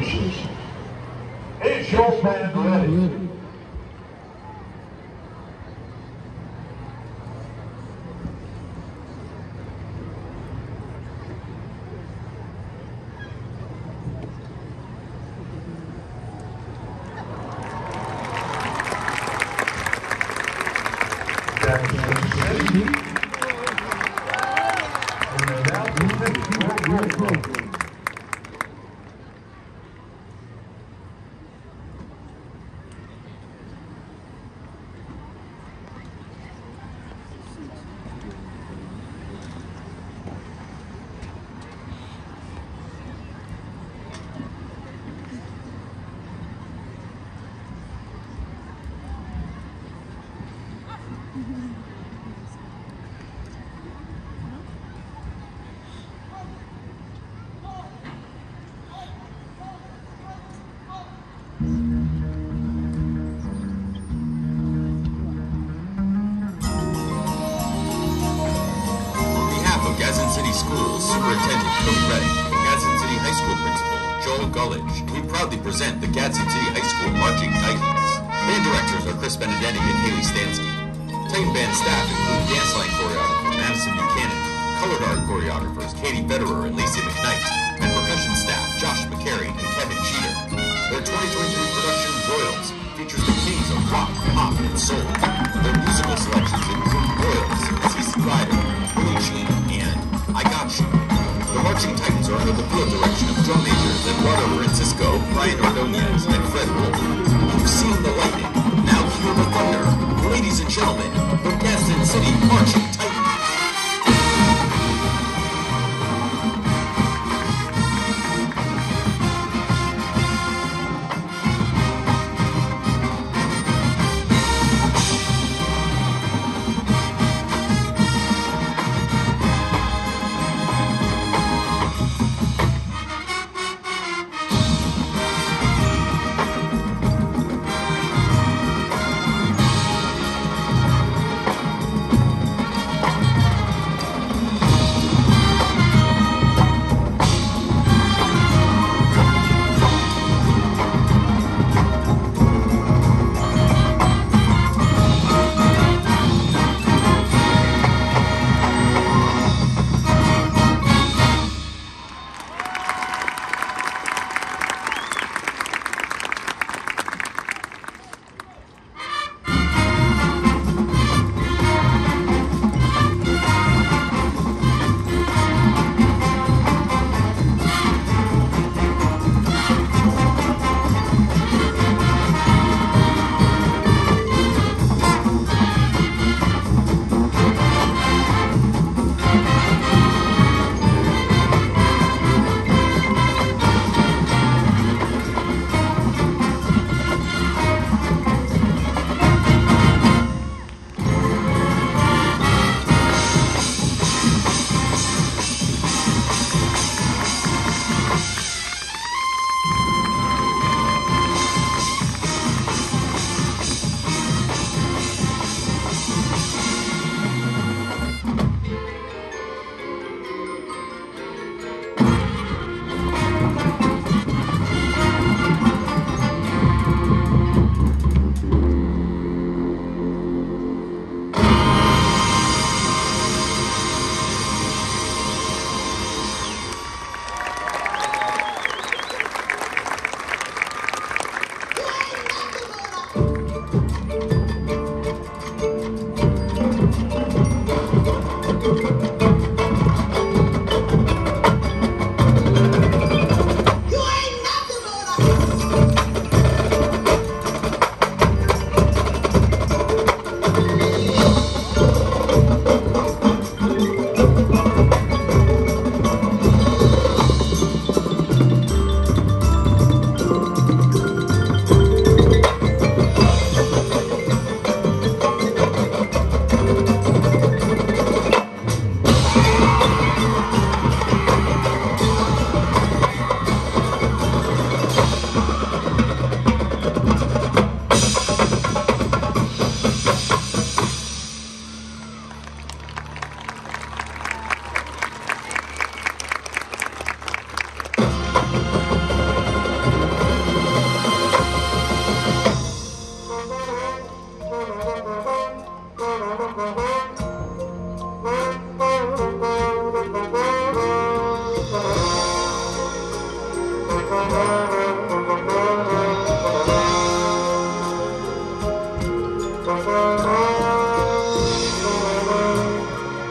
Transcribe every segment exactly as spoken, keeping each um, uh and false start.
Voices. Is your band ready? Superintendent Cody Reddick and Gadsden City High School Principal Joel Gullidge, we proudly present the Gadsden City High School Marching Titans. Band directors are Chris Benedetti and Haley Stansky. Titan band staff include dance line choreographer Madison Buchanan, color guard choreographers Katie Betterer and Lacey McKnight, and percussion staff Josh McCary and Kevin Cheater. Their twenty twenty-three production, Royals, features the kings of rock, pop, and soul. Their musical selections include Royals, C C Rider, Billie Jean, and I Got You. The Marching Titans are under the field direction of drum majors Eduardo Francisco, Brian Ordonez, and Fred Wolf. You've seen the lightning, now hear the thunder. Ladies and gentlemen, the Gadsden City Marching Titans.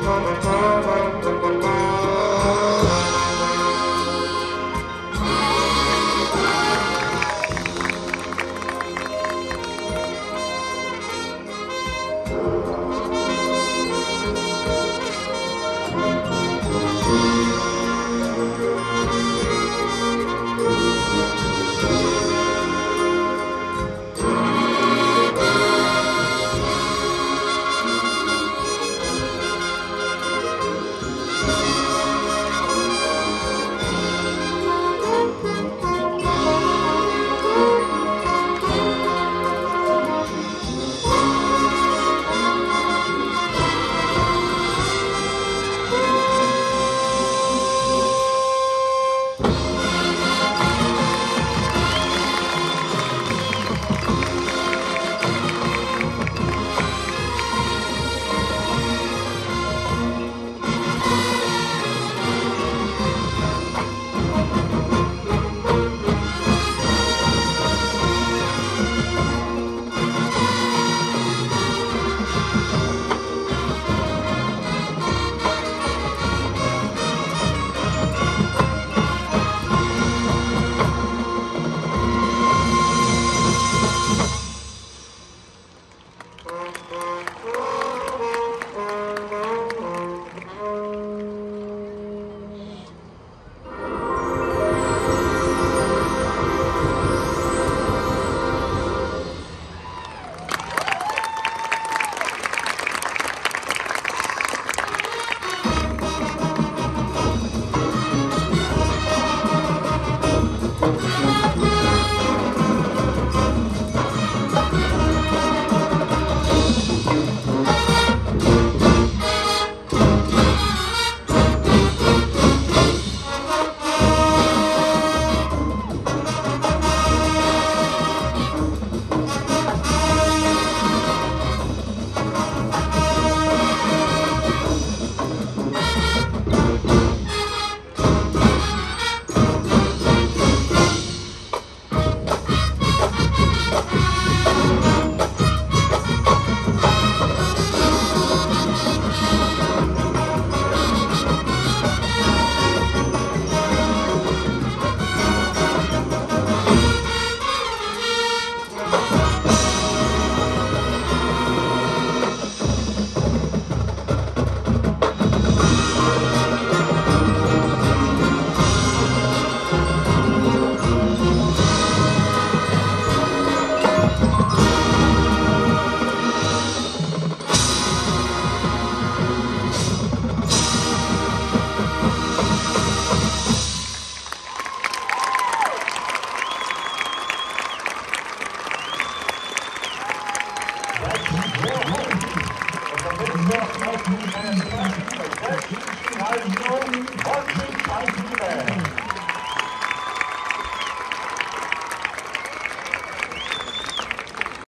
That's your host of the Big Rock nineteen ninety-five